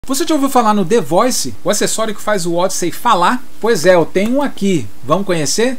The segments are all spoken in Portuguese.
Você já ouviu falar no The Voice, o acessório que faz o Odyssey falar? Pois é, eu tenho um aqui. Vamos conhecer?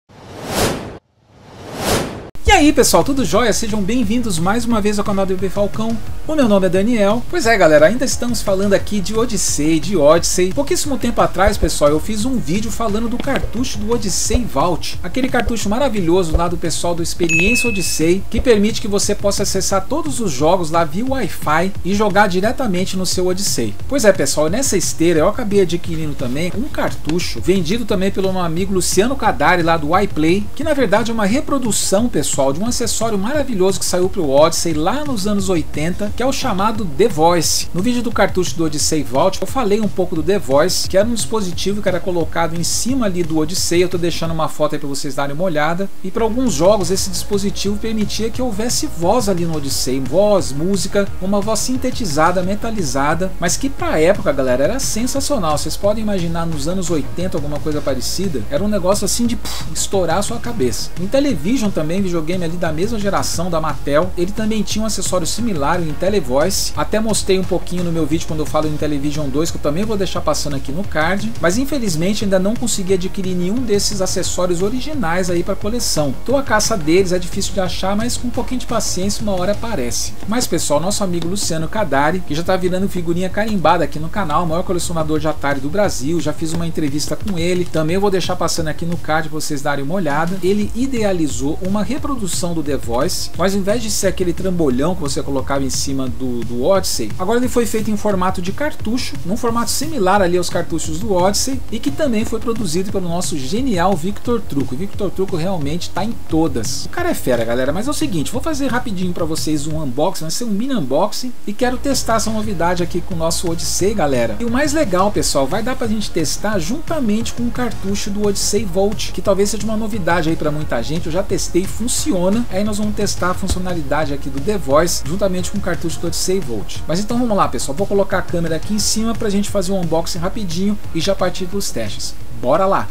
E aí pessoal, tudo jóia? Sejam bem-vindos mais uma vez ao canal do EV Falcão. O meu nome é Daniel. Pois é galera, ainda estamos falando aqui de Odyssey. Pouquíssimo tempo atrás pessoal, eu fiz um vídeo falando do cartucho do Odyssey Vault. Aquele cartucho maravilhoso lá do pessoal do Experiência Odyssey, que permite que você possa acessar todos os jogos lá via Wi-Fi e jogar diretamente no seu Odyssey. Pois é pessoal, nessa esteira eu acabei adquirindo também um cartucho, vendido também pelo meu amigo Luciano Cadari lá do iPlay, que na verdade é uma reprodução pessoal de um acessório maravilhoso que saiu para o Odyssey lá nos anos 80, que é o chamado The Voice. No vídeo do cartucho do Odyssey Vault eu falei um pouco do The Voice, que era um dispositivo que era colocado em cima ali do Odyssey. Eu estou deixando uma foto aí para vocês darem uma olhada, e para alguns jogos esse dispositivo permitia que houvesse voz ali no Odyssey, voz, música, uma voz sintetizada, metalizada, mas que para a época galera era sensacional. Vocês podem imaginar nos anos 80 alguma coisa parecida, era um negócio assim de estourar a sua cabeça. Em Intellivision também, videogame ali da mesma geração da Mattel, ele também tinha um acessório similar, o IntelliVoice. Até mostrei um pouquinho no meu vídeo quando eu falo do Intellivision 2, que eu também vou deixar passando aqui no card, mas infelizmente ainda não consegui adquirir nenhum desses acessórios originais aí para coleção. Tô a caça deles, é difícil de achar, mas com um pouquinho de paciência uma hora aparece. Mas pessoal, nosso amigo Luciano Cadari, que já tá virando figurinha carimbada aqui no canal, o maior colecionador de Atari do Brasil, já fiz uma entrevista com ele, também vou deixar passando aqui no card para vocês darem uma olhada. Ele idealizou uma reprodução do The Voice, mas ao invés de ser aquele trambolhão que você colocava em cima do Odyssey, agora ele foi feito em formato de cartucho, num formato similar ali aos cartuchos do Odyssey, e que também foi produzido pelo nosso genial Victor Trucco. O Victor Trucco realmente tá em todas. O cara é fera galera, mas é o seguinte, vou fazer rapidinho para vocês um unboxing, vai ser um mini unboxing, e quero testar essa novidade aqui com o nosso Odyssey galera. E o mais legal pessoal, vai dar pra gente testar juntamente com o cartucho do Odyssey Vault, que talvez seja uma novidade aí para muita gente. Eu já testei, funciona. Aí nós vamos testar a funcionalidade aqui do The Voice juntamente com o cartucho do Odyssey Vault. Mas então vamos lá pessoal, vou colocar a câmera aqui em cima pra gente fazer um unboxing rapidinho e já partir dos testes. Bora lá!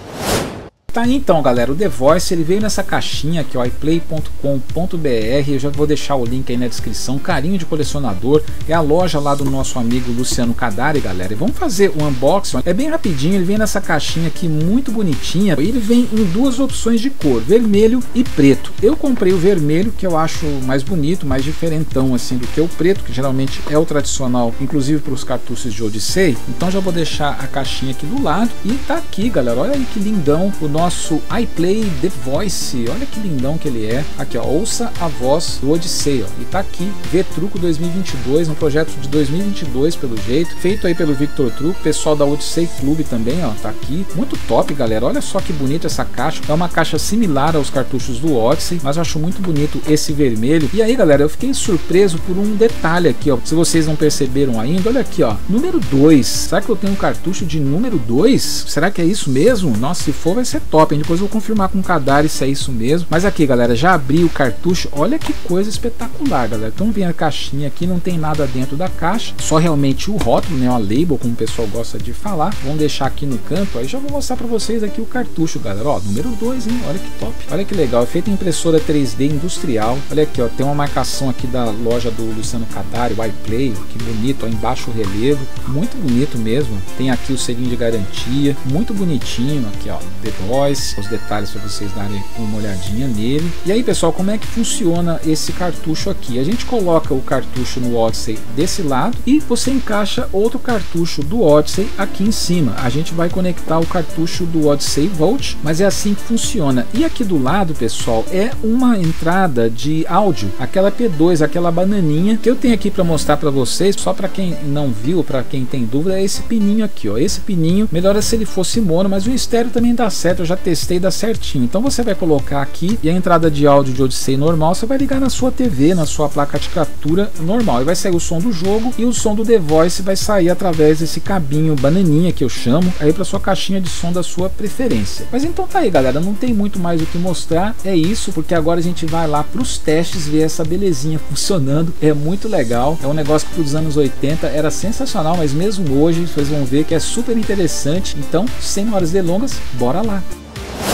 Tá aí então galera, o The Voice ele veio nessa caixinha aqui, ó, iplay.com.br. eu já vou deixar o link aí na descrição. Carinho de Colecionador, é a loja lá do nosso amigo Luciano Cadari galera, e vamos fazer o unboxing. É bem rapidinho, ele vem nessa caixinha aqui muito bonitinha, ele vem em duas opções de cor, vermelho e preto. Eu comprei o vermelho, que eu acho mais bonito, mais diferentão assim do que o preto, que geralmente é o tradicional, inclusive para os cartuchos de Odyssey. Então já vou deixar a caixinha aqui do lado, e tá aqui galera, olha aí que lindão o nosso iPlay The Voice, olha que lindão que ele é. Aqui ó, ouça a voz do Odyssey, ó, e tá aqui, V-Trucco 2022, um projeto de 2022 pelo jeito, feito aí pelo Victor Trucco, pessoal da Odyssey Club também, ó, tá aqui, muito top galera, olha só que bonita essa caixa, é uma caixa similar aos cartuchos do Odyssey, mas eu acho muito bonito esse vermelho. E aí galera, eu fiquei surpreso por um detalhe aqui, ó, se vocês não perceberam ainda, olha aqui ó, número 2, será que eu tenho um cartucho de número 2? Será que é isso mesmo? Nossa, se for vai ser top, hein? Depois eu vou confirmar com o Cadari se é isso mesmo. Mas aqui galera, já abri o cartucho, olha que coisa espetacular galera. Então vem a caixinha aqui, não tem nada dentro da caixa, só realmente o rótulo, né, a label, como o pessoal gosta de falar. Vamos deixar aqui no canto, aí já vou mostrar para vocês aqui o cartucho galera, ó, número 2, hein, olha que top, olha que legal, é feito em impressora 3D industrial. Olha aqui ó, tem uma marcação aqui da loja do Luciano Cadari, o iPlay, que bonito, ó, embaixo o relevo, muito bonito mesmo. Tem aqui o selinho de garantia, muito bonitinho, aqui ó, The Voice, os detalhes para vocês darem uma olhadinha nele. E aí pessoal, como é que funciona esse cartucho aqui? A gente coloca o cartucho no Odyssey desse lado e você encaixa outro cartucho do Odyssey aqui em cima. A gente vai conectar o cartucho do Odyssey Vault, mas é assim que funciona. E aqui do lado pessoal é uma entrada de áudio, aquela P2, aquela bananinha que eu tenho aqui para mostrar para vocês. Só para quem não viu, para quem tem dúvida, é esse pininho aqui, ó. Esse pininho, melhor é se ele fosse mono, mas o estéreo também dá certo, eu já testei, dá certinho. Então você vai colocar aqui, e a entrada de áudio de Odyssey normal você vai ligar na sua TV, na sua placa de captura normal, e vai sair o som do jogo, e o som do The Voice vai sair através desse cabinho bananinha que eu chamo, aí para sua caixinha de som da sua preferência. Mas então tá aí galera, não tem muito mais o que mostrar, é isso, porque agora a gente vai lá para os testes ver essa belezinha funcionando. É muito legal, é um negócio que dos anos 80 era sensacional, mas mesmo hoje vocês vão ver que é super interessante. Então sem mais delongas, bora lá.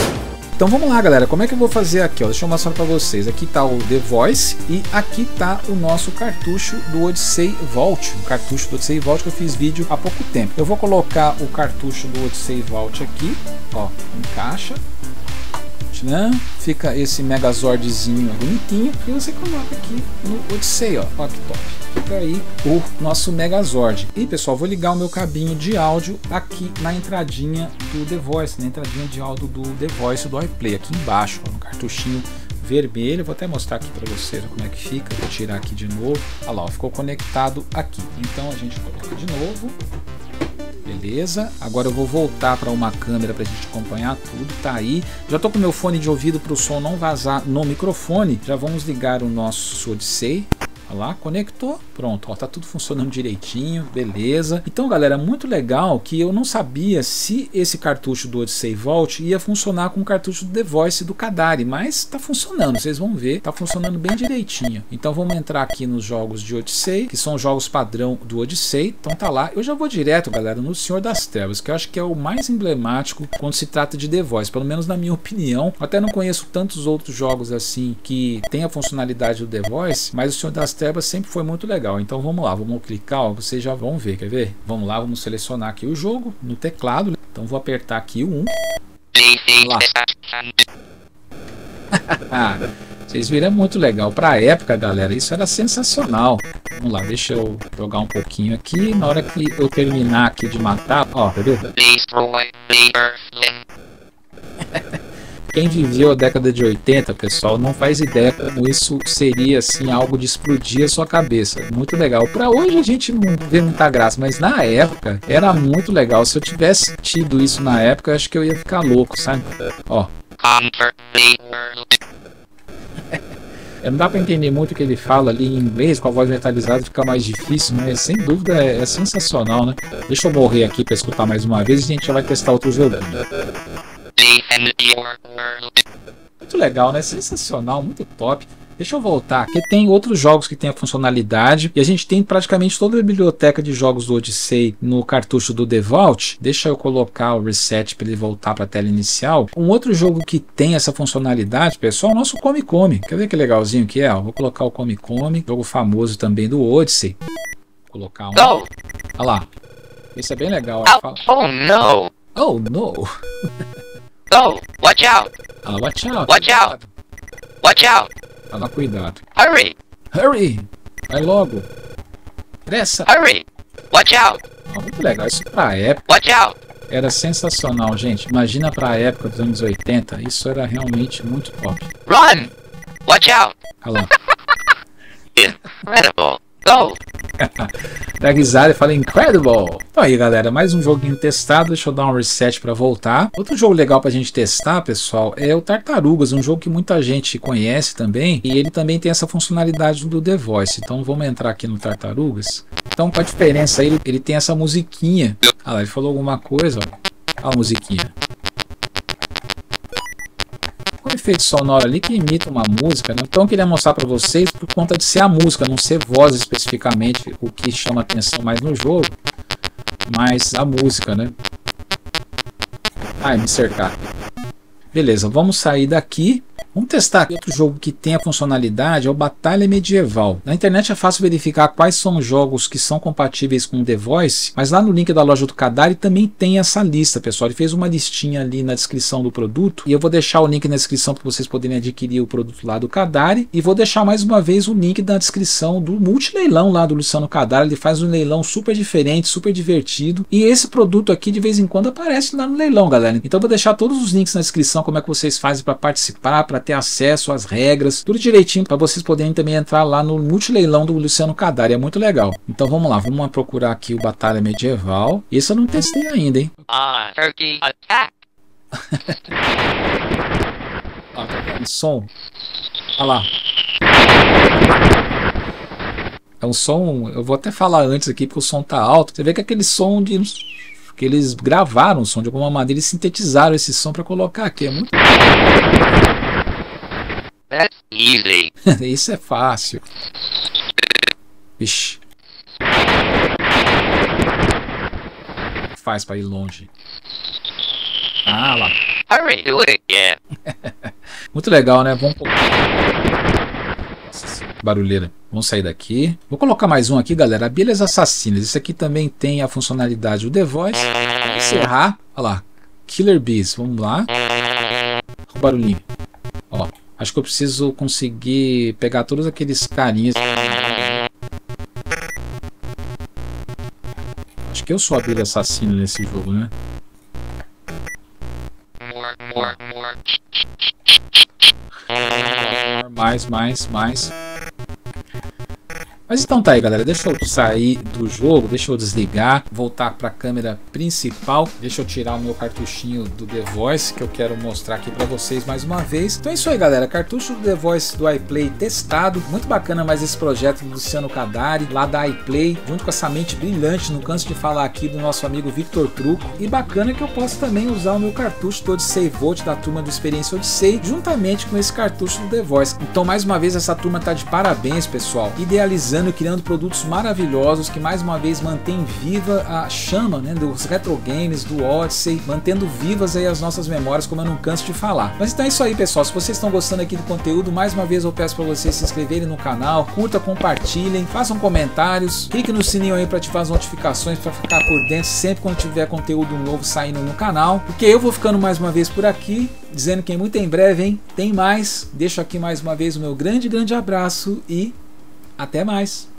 Então vamos lá, galera, como é que eu vou fazer aqui, ó? Deixa eu mostrar para vocês. Aqui tá o The Voice e aqui tá o nosso cartucho do Odyssey Vault, o cartucho do Odyssey Vault que eu fiz vídeo há pouco tempo. Eu vou colocar o cartucho do Odyssey Vault aqui, ó, encaixa, né? Fica esse Megazordzinho bonitinho e você coloca aqui no Odyssey, ó, ó que top. Fica aí o nosso Megazord. E pessoal, vou ligar o meu cabinho de áudio aqui na entradinha do The Voice, na entradinha de áudio do The Voice do iPlay, aqui embaixo, ó, no cartuchinho vermelho. Vou até mostrar aqui para vocês como é que fica. Vou tirar aqui de novo. Olha lá, ó, ficou conectado aqui. Então a gente coloca de novo. Beleza, agora eu vou voltar para uma câmera para a gente acompanhar tudo, tá aí. Já tô com meu fone de ouvido para o som não vazar no microfone. Já vamos ligar o nosso Odyssey. Olha lá, conectou, pronto, ó, tá tudo funcionando direitinho, beleza. Então galera, muito legal que eu não sabia se esse cartucho do Odyssey Vault ia funcionar com o cartucho do The Voice do Kadari, mas tá funcionando, vocês vão ver, tá funcionando bem direitinho. Então vamos entrar aqui nos jogos de Odyssey, que são jogos padrão do Odyssey. Então tá lá, eu já vou direto, galera, no Senhor das Trevas, que eu acho que é o mais emblemático quando se trata de The Voice, pelo menos na minha opinião. Eu até não conheço tantos outros jogos assim que tem a funcionalidade do The Voice, mas o Senhor das Trevas sempre foi muito legal. Então vamos lá, vamos clicar, ó, vocês já vão ver, quer ver? Vamos lá, vamos selecionar aqui o jogo no teclado. Então vou apertar aqui o 1. Lá. Vocês viram, é muito legal. Para a época, galera, isso era sensacional. Vamos lá, deixa eu jogar um pouquinho aqui. Na hora que eu terminar aqui de matar, ó, tá vendo? Quem viveu a década de 80, pessoal, não faz ideia como isso seria assim algo de explodir a sua cabeça. Muito legal. Para hoje a gente não vê muita graça, mas na época era muito legal. Se eu tivesse tido isso na época, eu acho que eu ia ficar louco, sabe? Ó. Não dá para entender muito o que ele fala ali em inglês, com a voz metalizada fica mais difícil, mas sem dúvida é sensacional, né? Deixa eu morrer aqui para escutar mais uma vez e a gente já vai testar outro joguinho. Muito legal, né? Sensacional, muito top. Deixa eu voltar, aqui tem outros jogos que tem a funcionalidade e a gente tem praticamente toda a biblioteca de jogos do Odyssey no cartucho do The Vault. Deixa eu colocar o reset para ele voltar para a tela inicial. Um outro jogo que tem essa funcionalidade, pessoal, é o nosso Come Come. Quer ver que legalzinho que é? Ó, vou colocar o Come Come, jogo famoso também do Odyssey. Vou colocar um. Olha lá, esse é bem legal. Oh no! Oh no! Oh, watch out! Ah, watch out! Watch out! Watch out! Fala, cuidado. Hurry! Hurry! Vai logo! Pressa! Hurry! Watch out! Ah, muito legal, isso pra época Watch out! era sensacional, gente. Imagina pra época dos anos 80, isso era realmente muito top. Run! Watch out! Olha lá. Incredible! Go! Da risada e fala incredible. Então aí, galera, mais um joguinho testado. Deixa eu dar um reset para voltar. Outro jogo legal pra gente testar, pessoal, é o Tartarugas, um jogo que muita gente conhece também, e ele também tem essa funcionalidade do The Voice. Então vamos entrar aqui no Tartarugas. Então, com a diferença aí, ele tem essa musiquinha. Ah lá, ele falou alguma coisa, ó. Olha a musiquinha. Um efeito sonoro ali que imita uma música, né? Então eu queria mostrar para vocês por conta de ser a música, não ser voz especificamente o que chama atenção mais no jogo, mas a música, né? Ai, me cercar. Beleza, vamos sair daqui. Vamos testar aqui outro jogo que tem a funcionalidade, é o Batalha Medieval. Na internet é fácil verificar quais são os jogos que são compatíveis com o The Voice, mas lá no link da loja do Kadari também tem essa lista, pessoal. Ele fez uma listinha ali na descrição do produto e eu vou deixar o link na descrição para vocês poderem adquirir o produto lá do Kadari, e vou deixar mais uma vez o link na descrição do multileilão lá do Luciano Kadari. Ele faz um leilão super diferente, super divertido, e esse produto aqui de vez em quando aparece lá no leilão, galera. Então eu vou deixar todos os links na descrição, como é que vocês fazem para participar, para ter acesso às regras, tudo direitinho para vocês poderem também entrar lá no multileilão do Luciano Kadari, é muito legal. Então vamos lá, vamos procurar aqui o Batalha Medieval. Esse eu não testei ainda, hein? Turkey attack! Ó, tá vendo? Som. Olha lá. É um som, eu vou até falar antes aqui porque o som tá alto. Você vê que aquele som de que eles gravaram o som de alguma maneira e sintetizaram esse som para colocar aqui, é muito. That's easy. Isso é fácil. Vixe. Faz para ir longe. Ah lá. Hurry, do it again. Muito legal, né? Vamos colocar... Nossa, barulheira. Vamos sair daqui. Vou colocar mais um aqui, galera. Abelhas assassinas. Isso aqui também tem a funcionalidade do The Voice. Vou encerrar. Olha lá. Killer Bees. Vamos lá. O barulhinho. Ó. Acho que eu preciso conseguir pegar todos aqueles carinhas. Acho que eu sou a abelha assassina nesse jogo, né? Mais. Mas então tá aí, galera, deixa eu sair do jogo, deixa eu desligar, voltar para a câmera principal, deixa eu tirar o meu cartuchinho do The Voice que eu quero mostrar aqui para vocês mais uma vez. Então é isso aí, galera, cartucho do The Voice do iPlay testado, muito bacana mais esse projeto do Luciano Cadari, lá da iPlay, junto com essa mente brilhante, não canso de falar aqui do nosso amigo Victor Truco, e bacana que eu posso também usar o meu cartucho do Odyssey Volt da turma do Experiência Odyssey, juntamente com esse cartucho do The Voice. Então mais uma vez essa turma tá de parabéns, pessoal, idealizando e criando produtos maravilhosos que mais uma vez mantém viva a chama, né, dos retro games, do Odyssey, mantendo vivas aí as nossas memórias, como eu não canso de falar. Mas então é isso aí, pessoal, se vocês estão gostando aqui do conteúdo, mais uma vez eu peço para vocês se inscreverem no canal, curta, compartilhem, façam comentários, clique no sininho aí para ativar as notificações para ficar por dentro sempre quando tiver conteúdo novo saindo no canal, porque eu vou ficando mais uma vez por aqui, dizendo que muito em breve, hein, tem mais. Deixo aqui mais uma vez o meu grande abraço e até mais.